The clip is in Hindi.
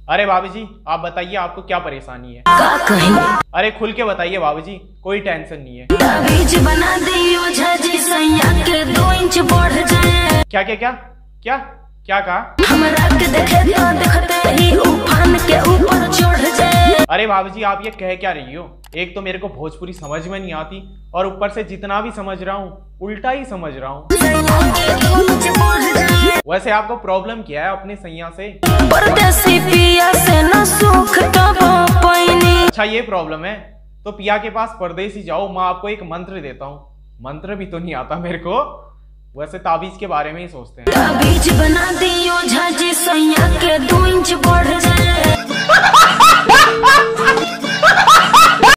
अरे भाभी जी आप बताइए आपको क्या परेशानी है? अरे खुल के बताइए भाभी जी, कोई टेंशन नहीं है। ताबीज बना दियो झाजी सैया के 2 इंच बढ़ जाए। क्या क्या क्या क्या क्या कहा? हमरा के देखे तो देखते ही उफान के ऊपर चढ़ जाए। अरे भाभी जी आप ये कह क्या रही हो? एक तो मेरे को भोजपुरी समझ में नहीं आती और ऊपर से जितना भी समझ रहा हूँ उल्टा ही समझ रहा हूँ। वैसे आपको प्रॉब्लम क्या है अपने सैया से? परदेसी पिया से न सुख कबो पैनी। अच्छा ये प्रॉब्लम है तो पिया के पास परदेसी जाओ, मैं आपको एक मंत्र देता हूँ। मंत्र भी तो नहीं आता मेरे को, वैसे ताबीज के बारे में ही सोचते हैं। ताबीज बना दियो झाजी सैया के 2 इंच बढ़ जाए।